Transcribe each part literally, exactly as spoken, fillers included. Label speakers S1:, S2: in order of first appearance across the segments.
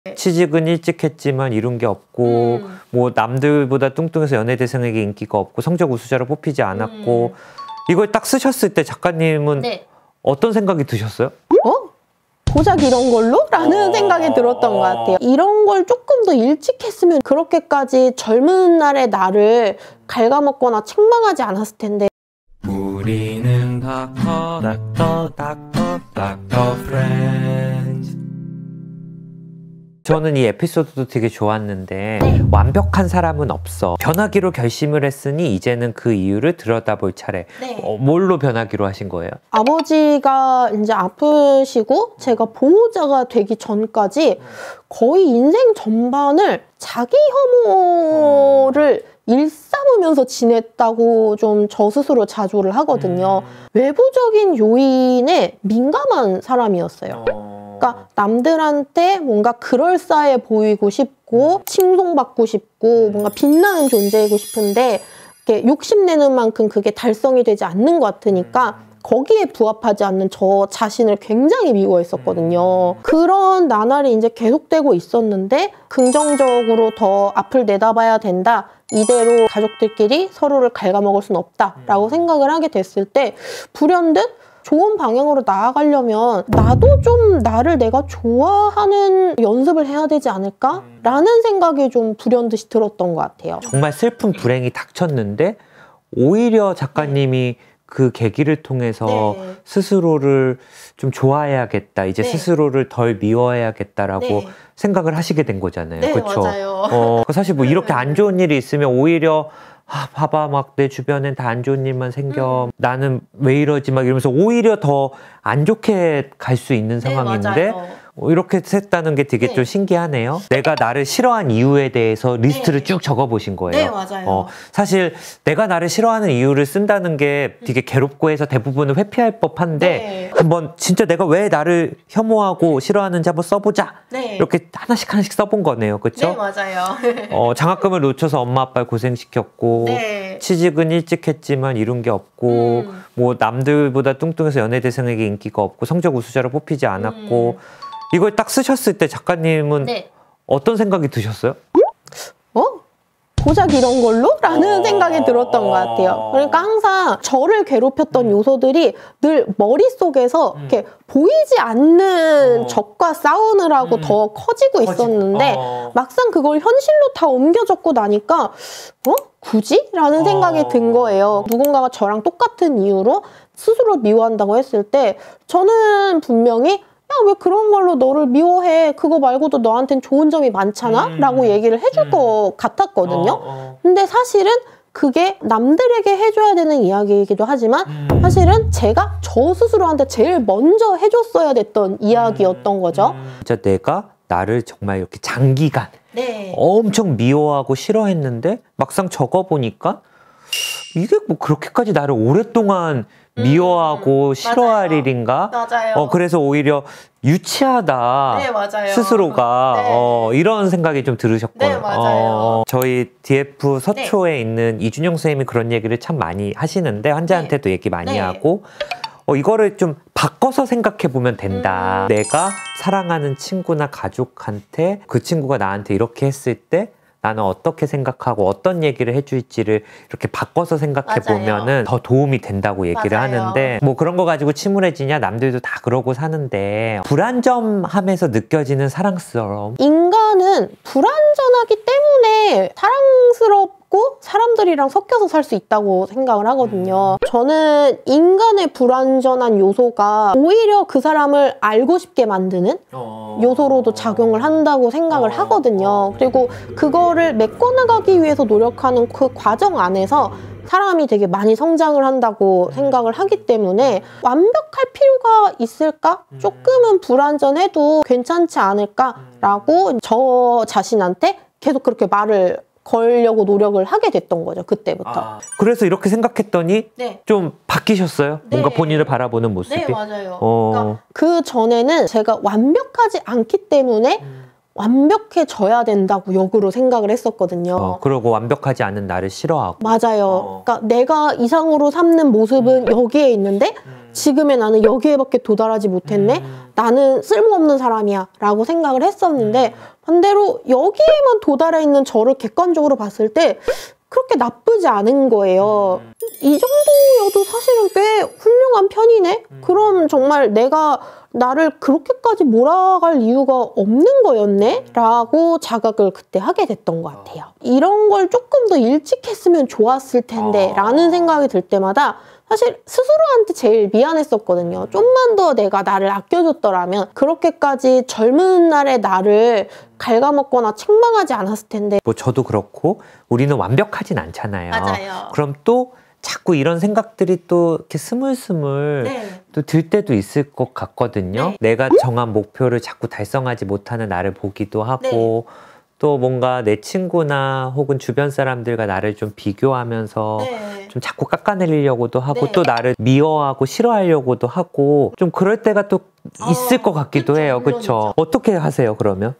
S1: 취직은 일찍 했지만 이룬 게 없고
S2: 음.
S1: 뭐 남들보다 뚱뚱해서 연예대상에게 인기가 없고 성적 우수자로 뽑히지 않았고 음. 이걸 딱 쓰셨을 때 작가님은
S2: 네.
S1: 어떤 생각이 드셨어요?
S2: 어? 고작 이런 걸로? 라는 어... 생각이 들었던 것 같아요. 이런 걸 조금 더 일찍 했으면 그렇게까지 젊은 날의 나를 갉아먹거나 책망하지 않았을 텐데.
S1: 우리는 닥터 닥터 닥터 닥터 프렌즈. 저는 이 에피소드도 되게 좋았는데 네. 완벽한 사람은 없어. 변하기로 결심을 했으니 이제는 그 이유를 들여다볼 차례.
S2: 네.
S1: 어, 뭘로 변하기로 하신 거예요?
S2: 아버지가 이제 아프시고 제가 보호자가 되기 전까지 거의 인생 전반을 자기 혐오를 일삼으면서 지냈다고 좀 저 스스로 자조를 하거든요. 음. 외부적인 요인에 민감한 사람이었어요. 어. 그러니까 남들한테 뭔가 그럴싸해 보이고 싶고 칭송받고 싶고 뭔가 빛나는 존재이고 싶은데 이렇게 욕심내는 만큼 그게 달성이 되지 않는 것 같으니까 거기에 부합하지 않는 저 자신을 굉장히 미워했었거든요. 그런 나날이 이제 계속되고 있었는데 긍정적으로 더 앞을 내다봐야 된다. 이대로 가족들끼리 서로를 갉아먹을 수는 없다라고 생각을 하게 됐을 때 불현듯 좋은 방향으로 나아가려면 나도 좀 나를 내가 좋아하는 연습을 해야 되지 않을까? 라는 생각이 좀 불현듯이 들었던 것 같아요.
S1: 정말 슬픈 불행이 닥쳤는데 오히려 작가님이 그 계기를 통해서 네. 스스로를 좀 좋아해야겠다. 이제 네. 스스로를 덜 미워해야겠다라고 네. 생각을 하시게 된 거잖아요.
S2: 네,
S1: 그렇죠?
S2: 맞아요.
S1: 어, 사실 뭐 이렇게 안 좋은 일이 있으면 오히려 아, 봐봐, 막 내 주변엔 다 안 좋은 일만 생겨. 음. 나는 왜 이러지? 막 이러면서 오히려 더 안 좋게 갈 수 있는 네, 상황인데 맞아요. 이렇게 했다는 게 되게 네. 좀 신기하네요. 내가 나를 싫어한 이유에 대해서 리스트를 네. 쭉 적어보신 거예요.
S2: 네, 맞아요.
S1: 어, 사실 내가 나를 싫어하는 이유를 쓴다는 게 되게 괴롭고 해서 대부분은 회피할 법한데 네. 한번 진짜 내가 왜 나를 혐오하고 싫어하는지 한번 써보자. 네. 이렇게 하나씩 하나씩 써본 거네요. 그렇죠?
S2: 네, 맞아요.
S1: 어, 장학금을 놓쳐서 엄마 아빠를 고생시켰고 네. 취직은 일찍 했지만 이룬 게 없고 음. 뭐 남들보다 뚱뚱해서 연예대상에게 인기가 없고 성적 우수자로 뽑히지 않았고 음. 이걸 딱 쓰셨을 때 작가님은 네. 어떤 생각이 드셨어요?
S2: 어? 고작 이런 걸로? 라는 어... 생각이 들었던 것 같아요. 그러니까 항상 저를 괴롭혔던 음. 요소들이 늘 머릿속에서 음. 이렇게 보이지 않는 어... 적과 싸우느라고 음. 더 커지고 커지... 있었는데 어... 막상 그걸 현실로 다 옮겨졌고 나니까 어? 굳이? 라는 생각이 어... 든 거예요. 누군가가 저랑 똑같은 이유로 스스로 미워한다고 했을 때 저는 분명히 야, 왜 그런 걸로 너를 미워해? 그거 말고도 너한텐 좋은 점이 많잖아? 음. 라고 얘기를 해줄 음. 것 같았거든요. 어, 어. 근데 사실은 그게 남들에게 해줘야 되는 이야기이기도 하지만 음. 사실은 제가 저 스스로한테 제일 먼저 해줬어야 됐던 이야기였던 거죠.
S1: 음. 진짜 내가 나를 정말 이렇게 장기간
S2: 네.
S1: 엄청 미워하고 싫어했는데 막상 적어보니까 이게 뭐 그렇게까지 나를 오랫동안 미워하고 음, 싫어할
S2: 맞아요.
S1: 일인가?
S2: 맞아요.
S1: 어, 그래서 오히려 유치하다.
S2: 네, 맞아요.
S1: 스스로가
S2: 네.
S1: 어, 이런 생각이 좀 들으셨고요.
S2: 네, 맞아요.
S1: 어, 저희 디에프 서초에
S2: 네.
S1: 있는 이준영 선생님이 그런 얘기를 참 많이 하시는데 환자한테도 네. 얘기 많이 네. 하고 어, 이거를 좀 바꿔서 생각해 보면 된다. 음. 내가 사랑하는 친구나 가족한테 그 친구가 나한테 이렇게 했을 때 나는 어떻게 생각하고 어떤 얘기를 해줄지를 이렇게 바꿔서 생각해 보면은 더 도움이 된다고 얘기를
S2: 맞아요.
S1: 하는데 뭐 그런 거 가지고 침울해지냐? 남들도 다 그러고 사는데 불안정함에서 느껴지는 사랑스러움.
S2: 인간은 불안전하기 때문에 사랑스럽고 사람들이랑 섞여서 살 수 있다고 생각을 하거든요. 저는 인간의 불완전한 요소가 오히려 그 사람을 알고 싶게 만드는 요소로도 작용을 한다고 생각을 하거든요. 그리고 그거를 메꿔나가기 위해서 노력하는 그 과정 안에서 사람이 되게 많이 성장을 한다고 생각을 하기 때문에 완벽할 필요가 있을까? 조금은 불완전해도 괜찮지 않을까라고 저 자신한테 계속 그렇게 말을 걸려고 노력을 하게 됐던 거죠. 그때부터.
S1: 아, 그래서 이렇게 생각했더니 네. 좀 바뀌셨어요? 네. 뭔가 본인을 바라보는 모습이?
S2: 네, 맞아요.
S1: 어...
S2: 그러니까 그 전에는 제가 완벽하지 않기 때문에 음. 완벽해져야 된다고 역으로 생각을 했었거든요.
S1: 어, 그러고 완벽하지 않은 나를 싫어하고.
S2: 맞아요.
S1: 어.
S2: 그러니까 내가 이상으로 삼는 모습은
S1: 음.
S2: 여기에 있는데
S1: 음.
S2: 지금의 나는 여기에밖에 도달하지 못했네.
S1: 음.
S2: 나는 쓸모없는 사람이야 라고 생각을 했었는데
S1: 음.
S2: 반대로 여기에만 도달해 있는 저를 객관적으로 봤을 때 그렇게 나쁘지 않은 거예요.
S1: 음.
S2: 이 정도여도 사실은 꽤 훌륭한 편이네?
S1: 음.
S2: 그럼 정말 내가 나를 그렇게까지 몰아갈 이유가 없는 거였네? 라고 자각을 그때 하게 됐던 것 같아요. 이런 걸 조금 더 일찍 했으면 좋았을 텐데 라는 생각이 들 때마다 사실 스스로한테 제일 미안했었거든요. 좀만 더 내가 나를 아껴줬더라면 그렇게까지 젊은 날의 나를 갉아먹거나 책망하지 않았을 텐데.
S1: 뭐 저도 그렇고 우리는 완벽하진 않잖아요.
S2: 맞아요.
S1: 그럼 또 자꾸 이런 생각들이 또 이렇게 스물스물
S2: 네.
S1: 또 들 때도 있을 것 같거든요.
S2: 네.
S1: 내가 정한 목표를 자꾸 달성하지 못하는 나를 보기도 하고
S2: 네.
S1: 또 뭔가 내 친구나 혹은 주변 사람들과 나를 좀 비교하면서
S2: 네.
S1: 좀 자꾸 깎아내리려고도 하고
S2: 네.
S1: 또 나를 미워하고 싫어하려고도 하고 좀 그럴 때가 또 있을
S2: 어,
S1: 것 같기도
S2: 그쵸,
S1: 해요.
S2: 물론이죠.
S1: 그렇죠? 어떻게 하세요 그러면?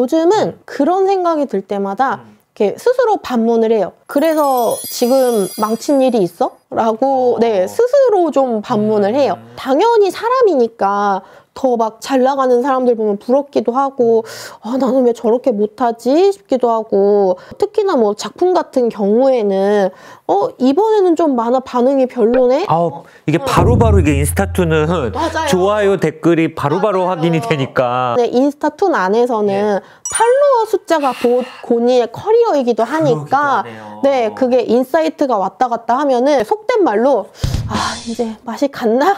S2: 요즘은 그런 생각이 들 때마다 이렇게 스스로 반문을 해요. 그래서 지금 망친 일이 있어? 라고 네 스스로 좀 반문을 해요. 당연히 사람이니까 더 막 잘 나가는 사람들 보면 부럽기도 하고 아, 나는 왜 저렇게 못하지 싶기도 하고 특히나 뭐 작품 같은 경우에는 어 이번에는 좀 만화 반응이 별로네?
S1: 아우 이게 바로바로 이게 인스타투는
S2: 맞아요.
S1: 좋아요 댓글이 바로바로
S2: 맞아요.
S1: 확인이 되니까
S2: 네, 인스타툰 안에서는
S1: 네.
S2: 팔로워 숫자가 곧 본인의 커리어이기도 하니까 네, 그게 인사이트가 왔다 갔다 하면은 속된 말로 아 이제 맛이 갔나?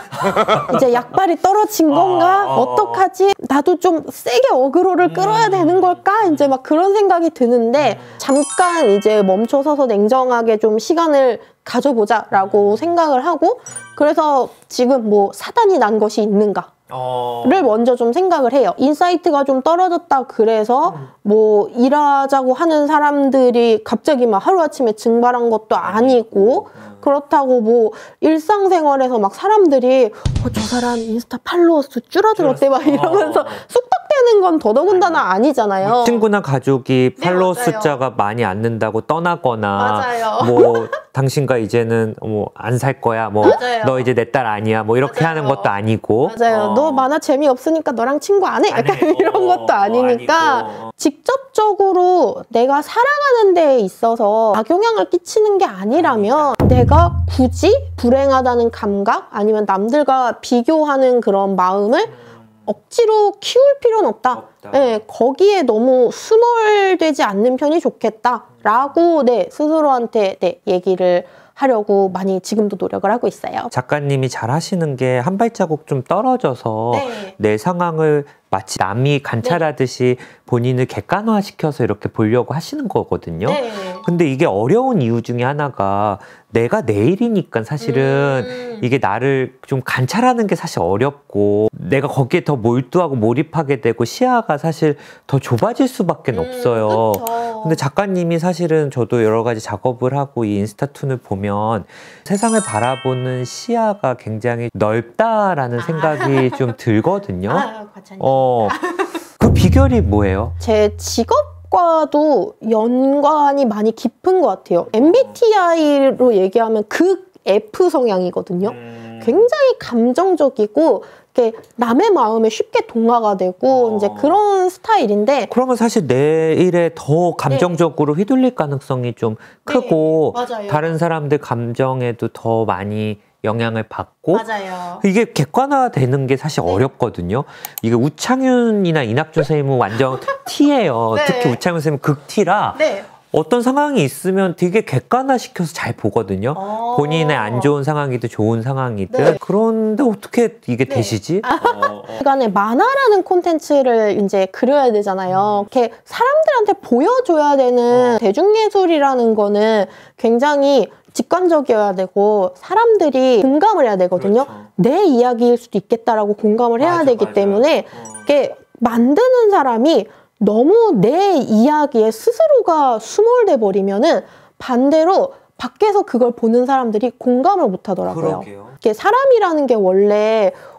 S2: 이제 약발이 떨어진 건가?
S1: 아, 어, 어.
S2: 어떡하지? 나도 좀 세게 어그로를 끌어야
S1: 음.
S2: 되는 걸까? 이제 막 그런 생각이 드는데
S1: 음.
S2: 잠깐 이제 멈춰서서 냉정하게 좀 시간을 가져보자 라고 생각을 하고 그래서 지금 뭐 사단이 난 것이 있는가?
S1: 어.
S2: 를 먼저 좀 생각을 해요. 인사이트가 좀 떨어졌다 그래서
S1: 음.
S2: 뭐 일하자고 하는 사람들이 갑자기 막 하루아침에 증발한 것도 아니고
S1: 음.
S2: 그렇다고 뭐 일상생활에서 막 사람들이 어, 저 사람 인스타 팔로워 수 줄어들었대 막 이러면서
S1: 어.
S2: 쑥덕대는 건 더더군다나 아니잖아요.
S1: 친구나 가족이
S2: 네,
S1: 팔로워
S2: 맞아요.
S1: 숫자가 많이 안 는다고 떠나거나
S2: 맞아요.
S1: 뭐 당신과 이제는 뭐 안 살 거야 뭐
S2: 맞아요.
S1: 너 이제 내 딸 아니야 뭐 이렇게
S2: 맞아요.
S1: 하는 것도 아니고
S2: 맞아요.
S1: 어.
S2: 너 만화 재미없으니까 너랑 친구 안 해?
S1: 안
S2: 약간
S1: 해.
S2: 이런
S1: 어,
S2: 것도
S1: 어,
S2: 아니니까
S1: 아니고.
S2: 직접적으로 내가 살아가는 데에 있어서 악영향을 끼치는 게 아니라면 내가 굳이 불행하다는 감각 아니면 남들과 비교하는 그런 마음을 억지로 키울 필요는 없다.
S1: 없다.
S2: 네, 거기에 너무 수몰되지 않는 편이 좋겠다라고 네, 스스로한테 네, 얘기를 하려고 많이 지금도 노력을 하고 있어요.
S1: 작가님이 잘 하시는 게 한 발자국 좀 떨어져서
S2: 네.
S1: 내 상황을 마치 남이 관찰하듯이 본인을 객관화시켜서 이렇게 보려고 하시는 거거든요.
S2: 네.
S1: 근데 이게 어려운 이유 중에 하나가 내가 내일이니까 사실은
S2: 음.
S1: 이게 나를 좀 관찰하는 게 사실 어렵고 내가 거기에 더 몰두하고 몰입하게 되고 시야가 사실 더 좁아질 수밖에
S2: 음,
S1: 없어요.
S2: 그쵸.
S1: 근데 작가님이 사실은 저도 여러 가지 작업을 하고 이 인스타툰을 보면 세상을 바라보는 시야가 굉장히 넓다라는
S2: 아.
S1: 생각이 좀 들거든요.
S2: 아, 과찬.
S1: 어, 그 비결이 뭐예요?
S2: 제 직업과도 연관이 많이 깊은 것 같아요. 엠비티아이로 얘기하면 극 F 성향이거든요.
S1: 음.
S2: 굉장히 감정적이고 이렇게 남의 마음에 쉽게 동화가 되고
S1: 어.
S2: 이제 그런 스타일인데
S1: 그러면 사실 내 일에 더 감정적으로 휘둘릴 가능성이 좀 크고
S2: 네, 맞아요.
S1: 다른 사람들 감정에도 더 많이 영향을 받고
S2: 맞아요.
S1: 이게 객관화되는 게 사실
S2: 네.
S1: 어렵거든요. 이게 우창윤이나 이낙준 선생님은 완전 T예요.
S2: 네.
S1: 특히 우창윤 선생님은 극 T라
S2: 네.
S1: 어떤 상황이 있으면 되게 객관화시켜서 잘 보거든요.
S2: 어.
S1: 본인의 안 좋은 상황이든 좋은 상황이든.
S2: 네.
S1: 그런데 어떻게 이게
S2: 네.
S1: 되시지? 어, 어.
S2: 시간에 만화라는 콘텐츠를 이제 그려야 되잖아요. 이렇게 사람들한테 보여줘야 되는
S1: 어.
S2: 대중예술이라는 거는 굉장히 직관적이어야 되고 사람들이 공감을 해야 되거든요.
S1: 그렇죠.
S2: 내 이야기일 수도 있겠다라고 공감을 해야
S1: 맞아,
S2: 되기
S1: 맞아.
S2: 때문에
S1: 어.
S2: 이게 만드는 사람이 너무 내 이야기에 스스로가 수몰돼 버리면은 반대로 밖에서 그걸 보는 사람들이 공감을 못 하더라고요.
S1: 그러게요.
S2: 이게 사람이라는 게 원래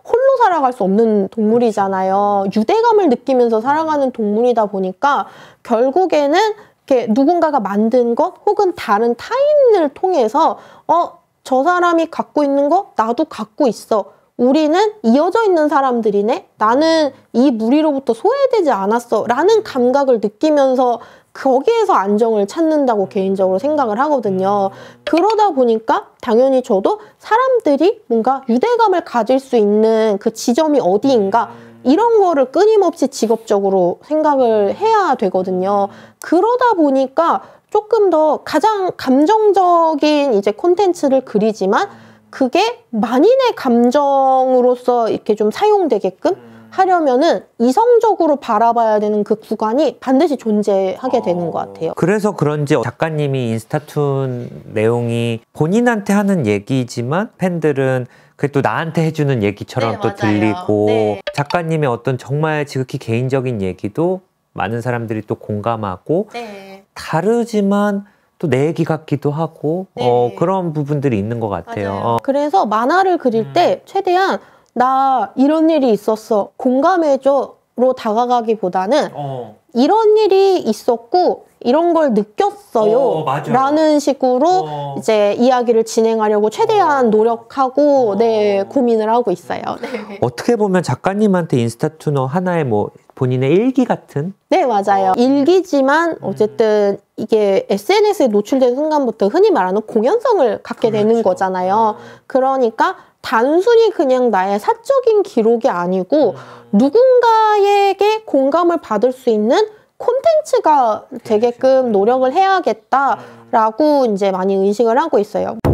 S2: 홀로 살아갈 수 없는 동물이잖아요. 유대감을 느끼면서 살아가는 동물이다 보니까 결국에는 이렇게 누군가가 만든 것 혹은 다른 타인을 통해서 어, 저 사람이 갖고 있는 거 나도 갖고 있어. 우리는 이어져 있는 사람들이네. 나는 이 무리로부터 소외되지 않았어. 라는 감각을 느끼면서 거기에서 안정을 찾는다고 개인적으로 생각을 하거든요. 그러다 보니까 당연히 저도 사람들이 뭔가 유대감을 가질 수 있는 그 지점이 어디인가 이런 거를 끊임없이 직업적으로 생각을 해야 되거든요. 그러다 보니까 조금 더 가장 감정적인 이제 콘텐츠를 그리지만 그게 만인의 감정으로서 이렇게 좀 사용되게끔 하려면은 이성적으로 바라봐야 되는 그 구간이 반드시 존재하게 되는 것 같아요.
S1: 그래서 그런지 작가님이 인스타툰 내용이 본인한테 하는 얘기지만 팬들은 그게 또 나한테 해주는 얘기처럼
S2: 네,
S1: 또
S2: 맞아요.
S1: 들리고
S2: 네.
S1: 작가님의 어떤 정말 지극히 개인적인 얘기도 많은 사람들이 또 공감하고
S2: 네.
S1: 다르지만 또 내 얘기 같기도 하고
S2: 네.
S1: 어, 그런 부분들이 있는 것 같아요.
S2: 맞아요.
S1: 어.
S2: 그래서 만화를 그릴 때 최대한 나 이런 일이 있었어 공감해줘로 다가가기보다는
S1: 어.
S2: 이런 일이 있었고 이런 걸 느꼈어요
S1: 어, 맞아요.
S2: 라는 식으로
S1: 어.
S2: 이제 이야기를 진행하려고 최대한 노력하고
S1: 어.
S2: 네 고민을 하고 있어요. 네,
S1: 어떻게 보면 작가님한테 인스타투너 하나의 뭐 본인의 일기 같은?
S2: 네 맞아요. 일기지만 어쨌든 이게 에스엔에스에 노출된 순간부터 흔히 말하는 공연성을 갖게
S1: 그렇죠.
S2: 되는 거잖아요. 그러니까 단순히 그냥 나의 사적인 기록이 아니고 누군가에게 공감을 받을 수 있는 콘텐츠가 되게끔 노력을 해야겠다라고 이제 많이 의식을 하고 있어요.